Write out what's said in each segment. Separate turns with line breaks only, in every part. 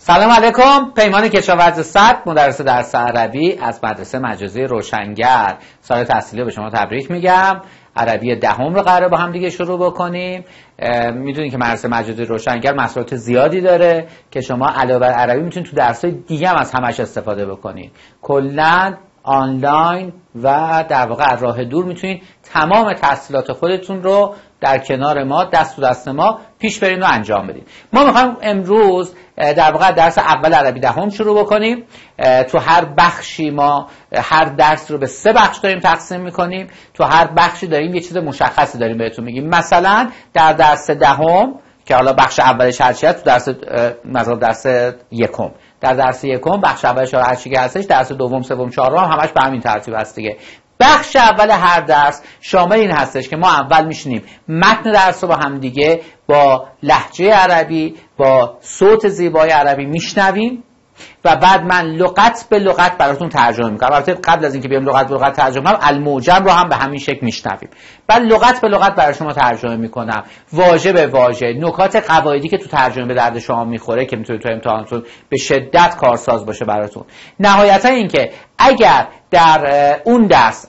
سلام علیکم. پیمان کشاورز صدر، مدرس درس عربی از مدرسه مجازی روشنگر. سال تحصیلی به شما تبریک میگم. عربی دهم رو قراره با هم دیگه شروع بکنیم. میدونید که مدرسه مجازی روشنگر مسائل زیادی داره که شما علاوه بر عربی میتونید تو درس‌های دیگه هم از همش استفاده بکنید. کلاً آنلاین و در واقع از راه دور میتونید تمام تحصیلات خودتون رو در کنار ما، دست تو دست ما پیش برین و انجام بدین. ما میخوایم امروز در واقع درس اول عربی دهم شروع بکنیم. تو هر بخشی ما هر درس رو به 3 بخش داریم تقسیم میکنیم. تو هر بخشی داریم یه چیز مشخصی داریم بهتون میگیم. مثلا در درس دهم که حالا بخش اولش هرچی هست، تو درس مثلا درس یکم، در درس یکم بخش اولش هرچی که هستش، درس دوم، سوم، چهارم همش به همین ترتیب هست دیگه. بخش اول هر درس شامل این هستش که ما اول میشینیم متن درس رو با هم دیگه با لهجه عربی، با صوت زیبای عربی میشنویم و بعد من لغت به لغت براتون ترجمه میکنم. البته قبل از اینکه بیام لغت به لغت ترجمه کنم، المعجم رو هم به همین شکل میشنویم. بعد لغت به لغت برای شما ترجمه میکنم، واژه به واژه، نکات قواعدی که تو ترجمه به درد شما میخوره که میتونید تو امتحانتون به شدت کارساز باشه براتون. نهایتا اینکه اگر در اون درس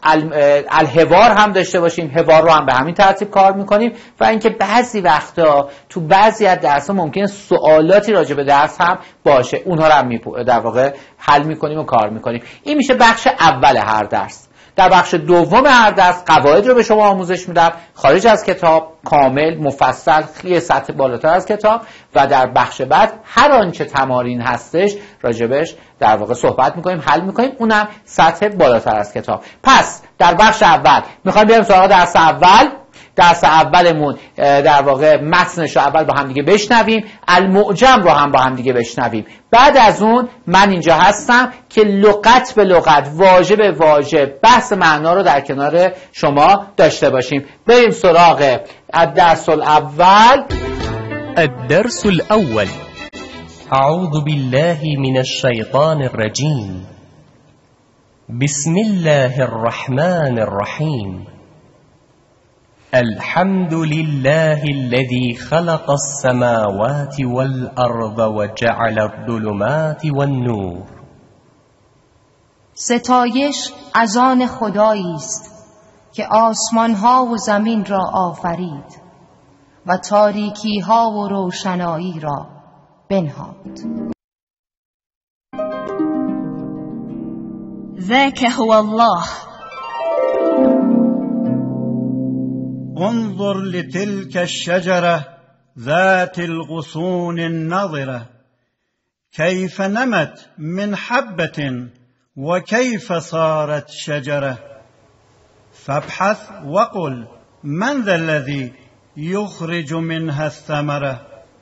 الحوار هم داشته باشیم، حوار رو هم به همین ترتیب کار میکنیم و اینکه بعضی وقتا تو بعضی از درس‌ها ممکنه سوالاتی راجع به درس هم باشه، اونها رو هم در واقع حل میکنیم و کار میکنیم. این میشه بخش اول هر درس. در بخش دوم هر درس قواعد رو به شما آموزش میدم، خارج از کتاب، کامل، مفصل، خیلی سطح بالاتر از کتاب، و در بخش بعد هر آنچه تمارین هستش راجبش در واقع صحبت میکنیم، حل میکنیم، اونم سطح بالاتر از کتاب. پس در بخش اول میخوایم بریم سراغ درس اول. درس اولمون در واقع متنش رو اول با هم دیگه بشنویم، المعجم رو هم با هم دیگه بشنویم. بعد از اون من اینجا هستم که لغت به لغت، واژه به واژه، بحث معنا رو در کنار شما داشته باشیم. بریم سراغ الدرس الاول.
الدرس الأول. أعوذ بالله من الشيطان الرجيم. بسم الله الرحمن الرحيم. الحمد لله الذي خلق السماوات والأرض وجعل الظلمات والنور.
ستایش از آن خدایی است که آسمان‌ها و زمین را آفرید و تاریکی‌ها و روشنایی را بنهاد.
ذاك هو الله.
انظر لتلك الشجرة ذات الغصون النضرة كيف نمت من حبة وكيف صارت شجرة فابحث وقل من ذا الذي يخرج منها الثمرة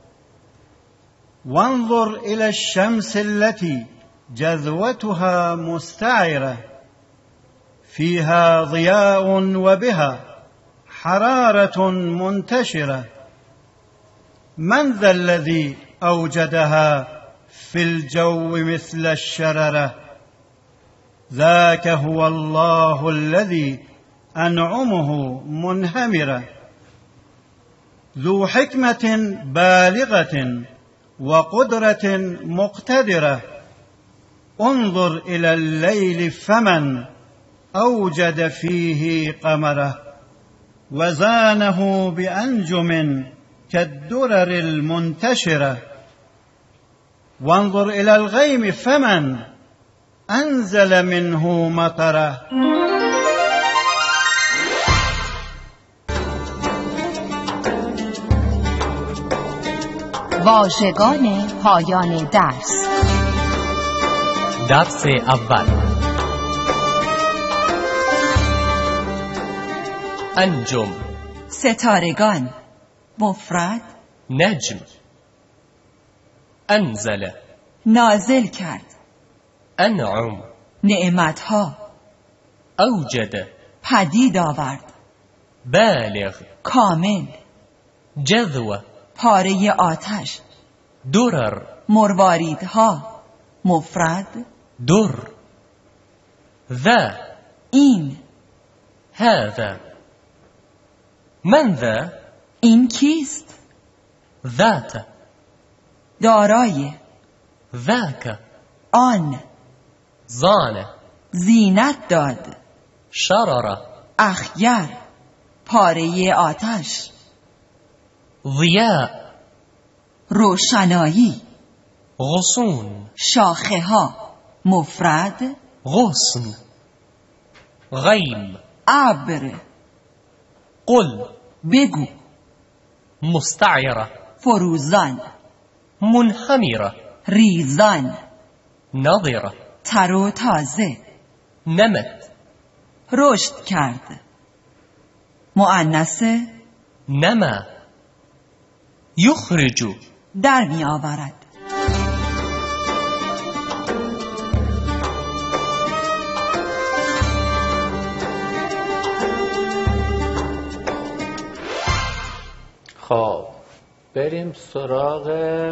وانظر إلى الشمس التي جذوتها مستعرة فيها ضياء وبها حرارة منتشرة من ذا الذي أوجدها في الجو مثل الشررة ذاك هو الله الذي أنعمه منهمرة ذو حكمة بالغة وقدرة مقتدرة انظر إلى الليل فمن أوجد فيه قمره وزانه بأنجم كالدرر المنتشرة وانظر إلى الغيم فمن أنزل منه مطره.
واژگان پایان درس.
درس اول. انجم.
ستارگان. مفرد
نجم. انزل.
نازل کرد.
انعم.
نعمتها.
اوجد.
پدید آورد.
بالغ.
کامل.
جذوه.
پاره آتش.
درر.
مرواریدها. مفرد
در. ذا.
این.
هذا. من ذا؟
این کیست؟
ذات.
دارای.
ذاك
آن
زان
زینت داد
شرر
اخگر پاره آتش
ضیاء
روشنایی
غصون
شاخه ها مفرد
غصن غیم
ابر
قل
بگو
مستعرة
فروزان
منهمرة
ریزان
نضرة
تر و تازه
نمت
رشد کرد مؤنث
نما یخرج
در می آورد
خب بریم سراغ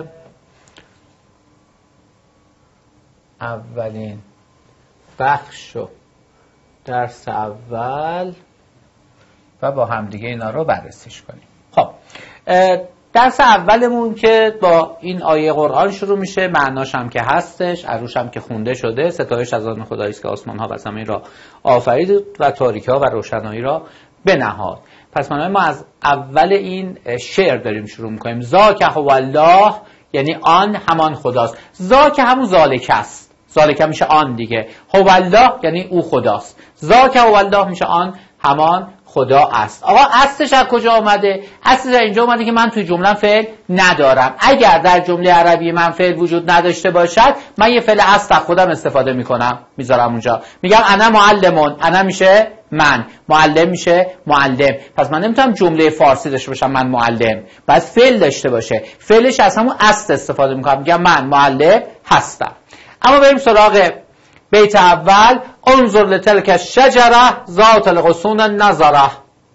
اولین بخشو درس اول و با همدیگه اینا رو بررسیش کنیم. خب درس اولمون که با این آیه قرآن شروع میشه، معناش هم که هستش، عروش هم که خونده شده، ستایش از آن خدایی است که آسمان ها و زمین را آفرید و تاریکی ها و روشنایی را بنهاد. پس ما از اول این شعر داریم شروع میکنیم. ذاک هو الله، یعنی آن همان خداست. ذاک همون ذالک است، ذالک میشه آن دیگه. هو الله یعنی او خداست. ذاک هو الله میشه آن همان خدا است. آقا اصلش از کجا آمده؟ اصلش اینجا اومده که من توی جمله فعل ندارم. اگر در جمله عربی من فعل وجود نداشته باشد، من یه فعل اصل از خودم استفاده میکنم، میذارم اونجا. میگم انا معلمون، انا میشه من، معلم میشه معلم. پس من نمیتونم جمله فارسی داشته باشم من معلم، باید فعل داشته باشه. فعلش از همون اصل استفاده میکنم، میگم من معلم هستم. اما بریم سراغ بیت اول. انظر لتلک الشجره ذات الغصون النضره.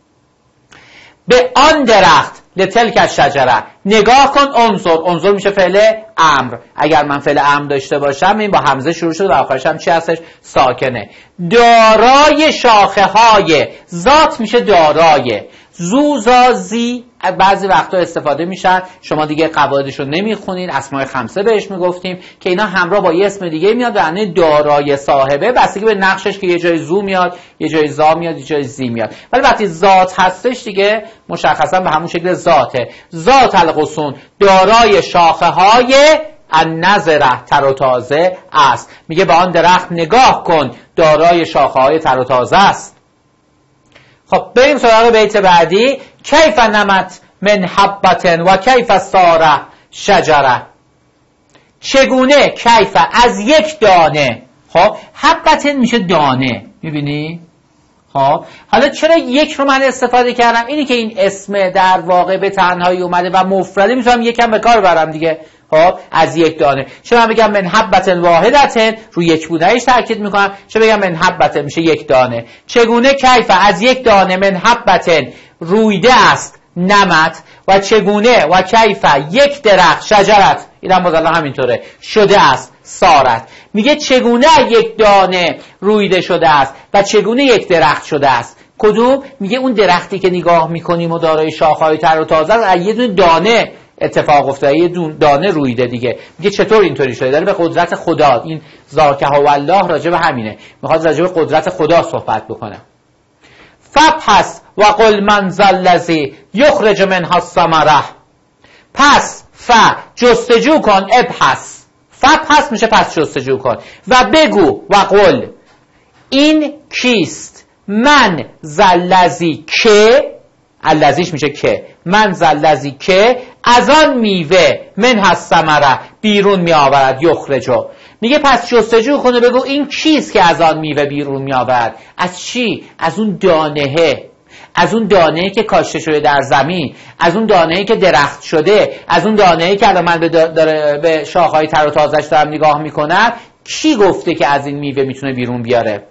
به آن درخت، لتلک الشجره، نگاه کن. انظر میشه فعل امر. اگر من فعل امر داشته باشم این با همزه شروع شده و آخرش هم چی هستش؟ ساکنه. دارای شاخه های، ذات میشه دارای. زوزازی بعضی وقتا استفاده میشن، شما دیگه قواعدش رو نمیخونین، اسماء خمسه بهش میگفتیم که اینا همراه با یه اسم دیگه میاد، یعنی دارای صاحبه، بستگی به نقشش که یه جای زو میاد، یه جای زا میاد، یه جای زی میاد. ولی وقتی ذات هستش دیگه مشخصا به همون شکل ذاته. ذات الغصون، دارای شاخه های النضره، تر و تازه است. میگه به آن درخت نگاه کن، دارای شاخه های تر و تازه است. خب بریم سراغ بیت بعدی. کیف نمت من حبتن و کیف ساره شجره. چگونه، کیف از یک دانه. خب حبتن میشه دانه، میبینی؟ خب حالا چرا یک رو من استفاده کردم؟ اینی که این اسم در واقع به تنهایی اومده و مفرده، میتونم یکم به کار برم دیگه. خب از یک دانه. چرا من بگم من حبتن واحدتن، رو یک بودنش تاکید میکنم. چرا بگم من حبتن میشه یک دانه. چگونه، کیف از یک دانه، من حبتن رویده است نمت، و چگونه و کیف یک درخت، شجرت اینم باز الان همینطوره، شده است سارت. میگه چگونه یک دانه رویده شده است و چگونه یک درخت شده است. کدوم؟ میگه اون درختی که نگاه میکنیم و دارای شاخه‌های تر و تازه است، یه دونه دانه اتفاق افتاده، یه دانه رویده دیگه. میگه چطور اینطوری شده؟ داره به قدرت خدا، این ذاک هو الله راجع به همینه، میخواد راجع به قدرت خدا صحبت بکنه. فبحث و قل من ذا الذی یخرج منها الثمره. پس جستجو کن، ابحث، فبحث میشه پس جستجو کن، و بگو، و قل این کیست، من ذا الذی که، الذیش میشه که، من ذا الذی که از آن میوه منها الثمره بیرون می آورد، یخرجو. میگه پس جستجو کنه، بگو این کیست که از آن میوه بیرون می آورد. از چی؟ از اون دانهه، از اون دانه‌ای که کاشته شده در زمین، از اون دانه‌ای که درخت شده، از اون دانه‌ای که الان من به شاخه‌های تر و تازه‌اش دارم نگاه میکنم. کی گفته که از این میوه میتونه بیرون بیاره؟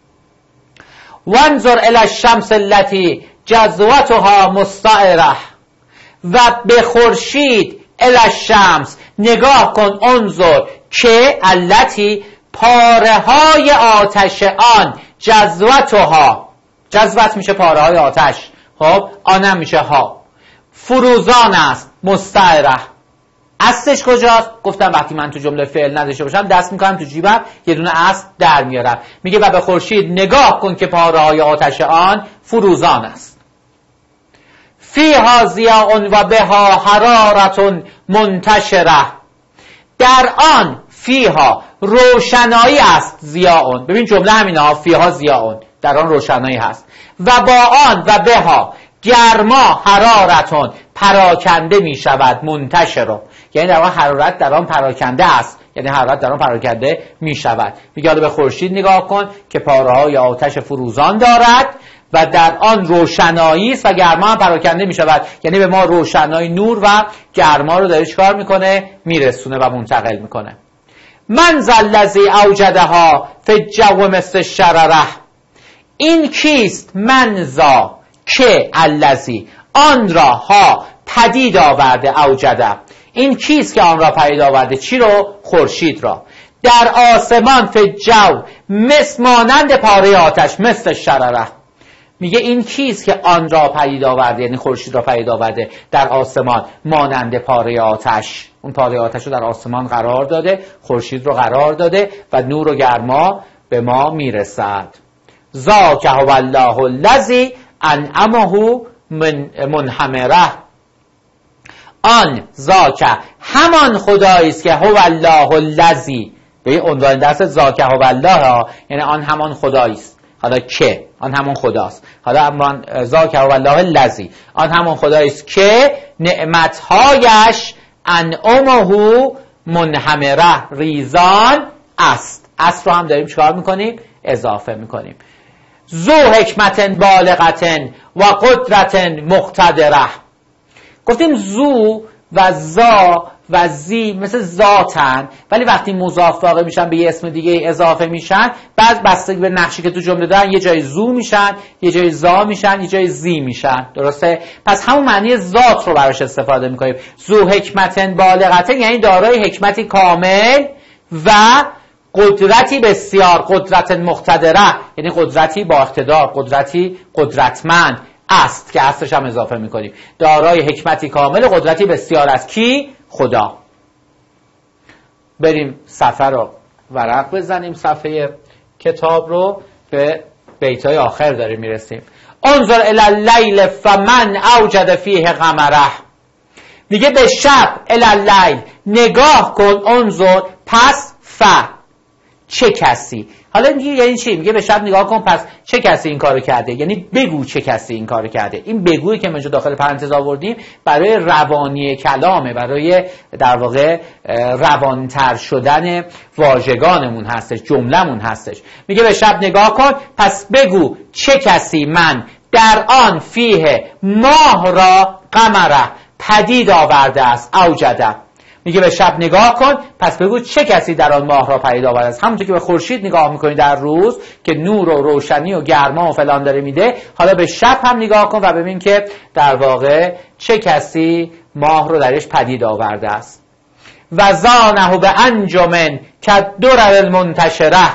وانظر الی الشمس التي جذوتها مستعره. و به خورشید، الی الشمس نگاه کن، انظر که التی پاره های آتش آن، جذوتها، جذوت میشه پاره های آتش، خب آنم میشه ها، فروزان است، مستعره. اصلش کجاست؟ گفتم وقتی من تو جمله فعل نداشته باشم دست میکنم تو جیبم یه دونه اصل در میارم. میگه و به خورشید نگاه کن که پاره‌های آتش آن فروزان است. فیها ضیاء و بها حرارة منتشره. در آن فیها روشنایی است، ضیاء، ببین جمله همینه ها، فیها ضیاء، در آن روشنایی هست، و با آن و بها گرما حرارتون پراکنده می شود، منتشر، یعنی در آن حرارت در آن پراکنده است، یعنی حرارت در آن پراکنده می شود. میگه حالا به خورشید نگاه کن که پاره‌های آتش فروزان دارد و در آن روشنایی است و گرما هم پراکنده می شود، یعنی به ما روشنایی، نور و گرما رو داره چیکار میکنه؟ میرسونه و منتقل میکنه. من ذا الذی اوجدها فی الجو مثل الشرره. این کیست؟ من ذا که الذی آن را ها پدید آورده، اوجده، این کیست که آن را پدید آورده؟ چی رو؟ خورشید را. در آسمان فی الجو مثل مانند پاره آتش، مثل الشرره. میگه این کیست که آن را پدید آورده، یعنی خورشید را پدید آورده در آسمان مانند پاره آتش. اون پاره آتش رو در آسمان قرار داده، خورشید رو قرار داده و نور و گرما به ما میرسد. ذاک هو الله الذی انعمه منحمره. آن ذاک همان خدایی است که هو الله الذی، به این عنوان درس ذاک هو الله، یعنی آن همان خدایی است. حالا که آن همون خداست. حالا اما ذاک هو الله الذی، آن همون خدایی است که نعمت‌هایش انعمه منحمره، ریزان است. است رو هم داریم چیکار میکنیم؟ اضافه میکنیم. ذو حکمت بالغت و قدرت مقتدره. گفتیم ذو و ذا و زی مثل ذاتن، ولی وقتی مضاف واقع میشن به یه اسم دیگه اضافه میشن، بعض بستگی به نقشی که تو جمله دارن یه جای ذو میشن، یه جای ذا میشن، یه جای زی میشن. درسته؟ پس همون معنی ذات رو براش استفاده میکنیم. ذو حکمت بالغت یعنی دارای حکمتی کامل و قدرتی بسیار، قدرت مقتدره یعنی قدرتی با اقتدار، قدرتی قدرتمند است که اصلش هم اضافه میکنیم. دارای حکمتی کامل، قدرتی بسیار است. کی؟ خدا. بریم صفحه رو ورق بزنیم، صفحه کتاب رو، به بیتای آخر داریم میرسیم. انظر الی اللیل فمن اوجد فیه قمره. میگه به شب، الی اللیل نگاه کن، انظر پس چه کسی. حالا میگه یعنی چی؟ میگه به شب نگاه کن پس چه کسی این کارو کرده، یعنی بگو چه کسی این کارو کرده. این بگویی که ما داخل پرانتز آوردیم برای روانی کلامه، برای در واقع روانتر شدن واژگانمون هستش، جملمون هستش. میگه به شب نگاه کن پس بگو چه کسی من در آن فیه ماه را قمره پدید آورده است، اوجده. میگه به شب نگاه کن پس بگو چه کسی در آن ماه را پدید آورده است. همونطور که به خورشید نگاه میکنی در روز که نور و روشنی و گرما و فلان داره میده، حالا به شب هم نگاه کن و ببین که در واقع چه کسی ماه رو درش پدید آورده است. و زانه به انجمن کالدرر المنتشره.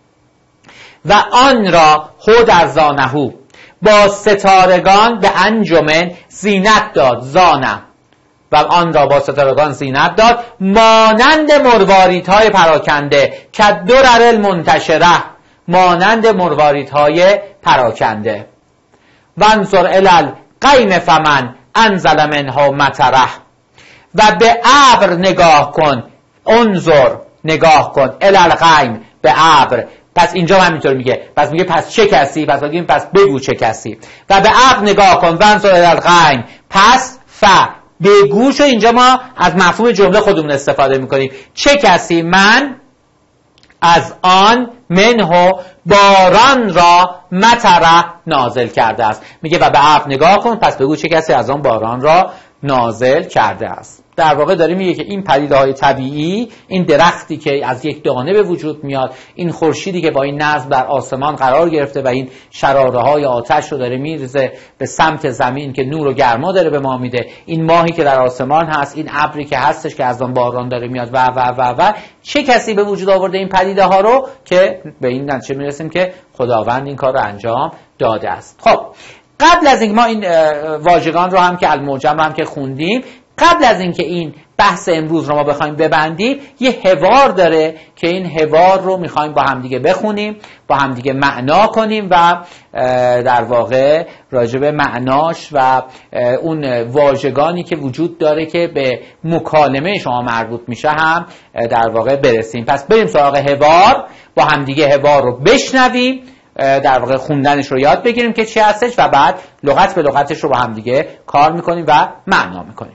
و آن را هو در زانهو با ستارگان به انجمن زینت داد، زانه، و آن را با ستارگان زینت داد مانند مرواریدهای پراکنده، کالدرر المنتشره، مانند مرواریدهای پراکنده. وانظر الی الغیم فمن انزل منه مطره. و به ابر نگاه کن، انظر نگاه کن، الی الغیم به ابر. پس اینجا همینطور میگه، پس میگه پس چه کسی، پس بگیم پس بگو چه کسی. و به ابر نگاه کن، وانظر الی الغیم پس بگوش. و اینجا ما از مفهوم جمله خودمون استفاده میکنیم. چه کسی من از آن منه باران را مطره نازل کرده است. میگه و به ابر نگاه کن پس بگو چه کسی از آن باران را نازل کرده است. در واقع داره میگه که این پدیده‌های طبیعی، این درختی که از یک دانه به وجود میاد، این خورشیدی که با این نظم در آسمان قرار گرفته و این شراره‌های آتش رو داره میریزه به سمت زمین که نور و گرما داره به ما میده، این ماهی که در آسمان هست، این ابری که هستش که از آن باران داره میاد و چه کسی به وجود آورده این پدیده‌ها رو که به این نتیجه میرسیم که خداوند این کار رو انجام داده است. خب قبل از اینکه ما این واژگان رو هم که المعجم رو هم که خوندیم، قبل از اینکه این بحث امروز رو ما بخوایم ببندیم، یه حوار داره که این حوار رو میخوایم با همدیگه بخونیم، با همدیگه معنا کنیم و در واقع راجع به معناش و اون واژگانی که وجود داره که به مکالمه شما مربوط میشه هم در واقع برسیم. پس بریم سراغ حوار، با همدیگه حوار رو بشنویم، در واقع خوندنش رو یاد بگیریم که چی هستش و بعد لغت به لغتش رو با همدیگه کار میکنیم و معنا میکنیم.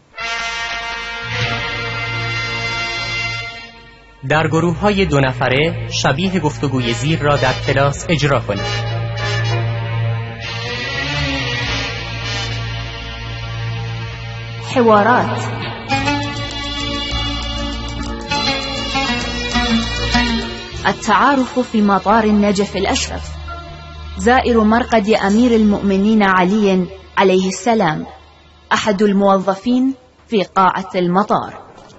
در گروه‌های 2 نفره شبیه گفتگوی زیر را در کلاس اجرا کنید.
حوارات. التعارف في مطار النجف الأشرف. زائر مرقد أمير المؤمنين علي عليه السلام، أحد الموظفين في قاعة المطار.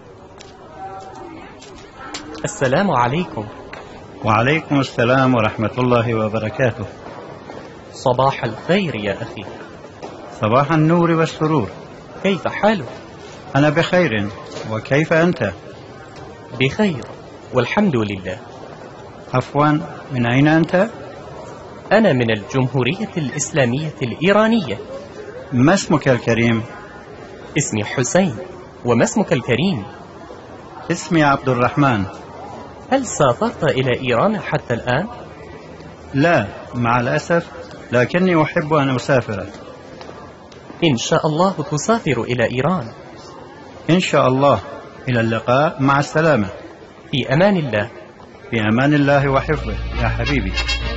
السلام عليكم.
وعليكم السلام ورحمة الله وبركاته.
صباح الخير يا أخي.
صباح النور والسرور.
كيف حالك؟
أنا بخير، وكيف أنت؟
بخير والحمد لله.
عفوا، من أين أنت؟
أنا من الجمهورية الإسلامية الإيرانية.
ما اسمك الكريم؟
اسمي حسين. وما اسمك الكريم؟
اسمي عبد الرحمن.
هل سافرت إلى إيران حتى الآن؟
لا مع الأسف، لكني أحب أن أسافر.
إن شاء الله تسافر إلى إيران.
إن شاء الله. إلى اللقاء، مع السلامة.
في أمان الله.
في أمان الله وحفظه يا حبيبي.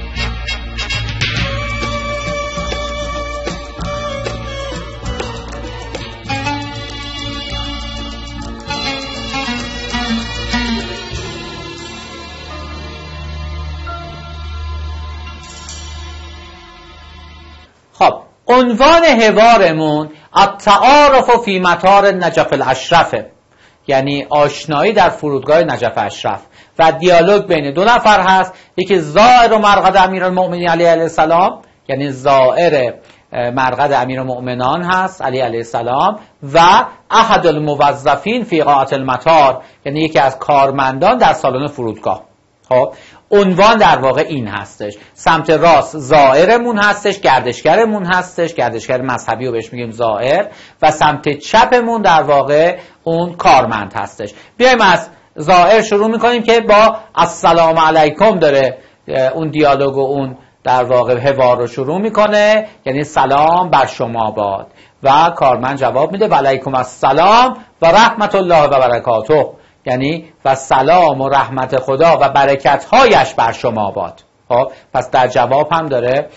خب عنوان حوارمون التعارف فی مطار النجف الاشرف، یعنی آشنایی در فرودگاه نجف اشرف و دیالوگ بین 2 نفر هست. یکی زائر و مرقد امیرالمؤمنین علی علیه السلام، یعنی زائر مرقد امیرالمؤمنان هست علی علیه السلام، و احد الموظفین فی قاعة المطار، یعنی یکی از کارمندان در سالن فرودگاه. خب عنوان در واقع این هستش. سمت راست زائرمون هستش، گردشگرمون هستش، گردشگر مذهبی رو بهش میگیم زائر، و سمت چپمون در واقع اون کارمند هستش. بیایم از زائر شروع میکنیم که با السلام علیکم داره اون دیالوگ و اون در واقع حوار رو شروع میکنه، یعنی سلام بر شما باد، و کارمند جواب میده و علیکم السلام و رحمت الله و برکاته، یعنی و سلام و رحمت خدا و برکت‌هایش بر شما باد. خب پس در جواب هم داره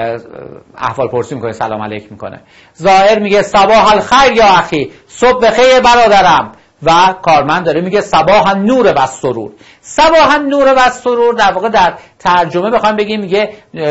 احوال پرسی میکنه، سلام علیک میکنه. زائر میگه صباح الخیر یا اخی، صبح بخیر برادرم، و کارمند داره میگه صباح النور و سرور. صباح النور و سرور در واقع در ترجمه بخوایم بگیم میگه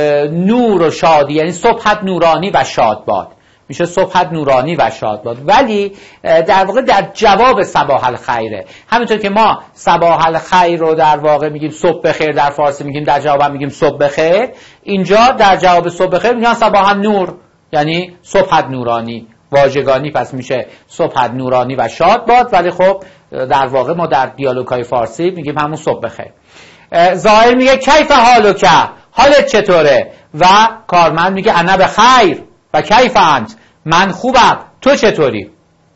نور و شادی، یعنی صبحت نورانی و شاد باد، میشه صبحت نورانی و شاد باد، ولی در واقع در جواب صباح الخیره. همینطور که ما صباح الخیر رو در واقع میگیم صبح بخیر، در فارسی میگیم در جواب هم میگیم صبح بخیر، اینجا در جواب صبح بخیر میگن صباح النور، یعنی صبحت نورانی، واژگانی پس میشه صبحت نورانی و شاد باد، ولی خب در واقع ما در دیالوگ‌های فارسی میگیم همون صبح بخیر. زائر میگه کیف حالک، حالت چطوره؟ و کارمند میگه انا بخیر و کیف انت، من خوبم، تو چطوری؟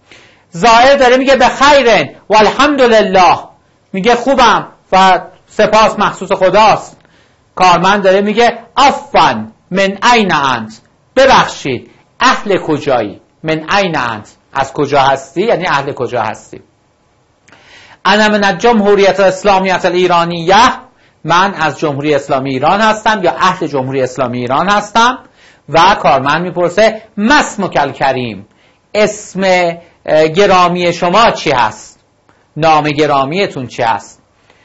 زائر داره میگه بخیرن و الحمدلله، میگه خوبم و سپاس مخصوص خداست. کارمند داره میگه عفوا من این انت، ببخشید اهل کجایی؟ من این انت، از کجا هستی؟ یعنی اهل کجا هستی؟ انا من الجمهوریت الاسلامیت الایرانیه، من از جمهوری اسلامی ایران هستم یا اهل جمهوری اسلامی ایران هستم. و کارمند میپرسه مسمک الکریم، اسم گرامی شما چی هست؟ نام گرامیتون چی هست؟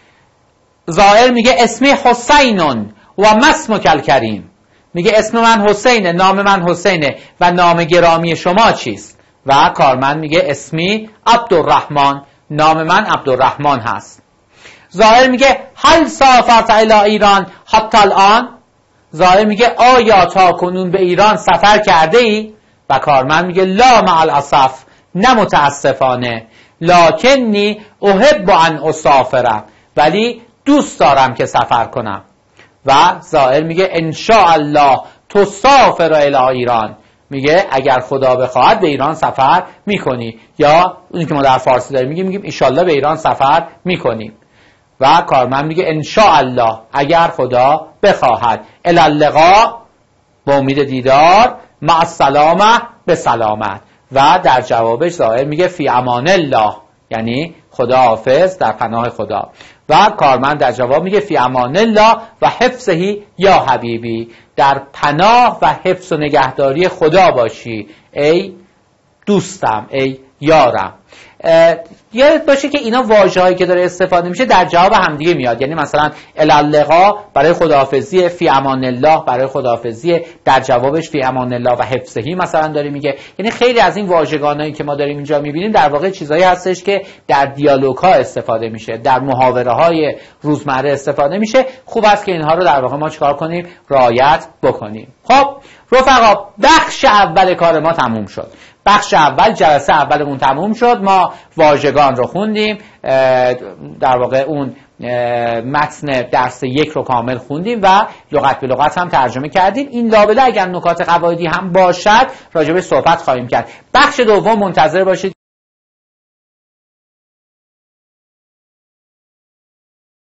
زائر میگه اسمی حسینون و مسمک الکریم، میگه اسم من حسینه، نام من حسینه و نام گرامی شما چیست؟ و کارمند میگه اسمی عبدالرحمن، نام من عبدالرحمن هست. زائر میگه هل سافرت الی ایران حتی الان، زائر میگه آیا تا کنون به ایران سفر کرده ای؟ و کارمند میگه لا مع الاسف، نه متاسفانه. لکنی احب ان اسافر، ولی دوست دارم که سفر کنم. و زائر میگه ان شاء الله تسافر الی ایران، میگه اگر خدا بخواهد به ایران سفر میکنی، یا اونی که ما در فارسی داریم میگیم ان شاء الله به ایران سفر میکنیم. و کارمند میگه ان شاء الله اگر خدا بخواهد، الی اللقاء با امید دیدار، مع السلامه به سلامت. و در جوابش ظاهر میگه فی امان الله، یعنی خدا حافظ، در پناه خدا. و کارمند در جواب میگه فی امان الله و حفظهی یا حبیبی، در پناه و حفظ و نگهداری خدا باشی ای دوستم، ای یارم. یادت باشه که اینا واژه‌هایی که داره استفاده میشه در جواب همدیگه میاد، یعنی مثلا الی اللقاء برای خداحافظی، فی امان الله برای خداحافظی، در جوابش فی امان الله و حفظهی مثلا داره میگه. یعنی خیلی از این واژگانایی که ما داریم اینجا میبینیم در واقع چیزایی هستش که در دیالوگ ها استفاده میشه، در محاوره های روزمره استفاده میشه. خوب است که اینها رو در واقع ما چیکار کنیم؟ رعایت بکنیم. خب رفقا، بخش اول کار ما تموم شد. بخش اول، جلسه اولمون تموم شد. ما واژگان رو خوندیم، در واقع اون متن درس 1 رو کامل خوندیم و لغت به لغت هم ترجمه کردیم. این لابلا اگر نکات قواعدی هم باشد راجع به صحبت خواهیم کرد. بخش دوم منتظر باشید.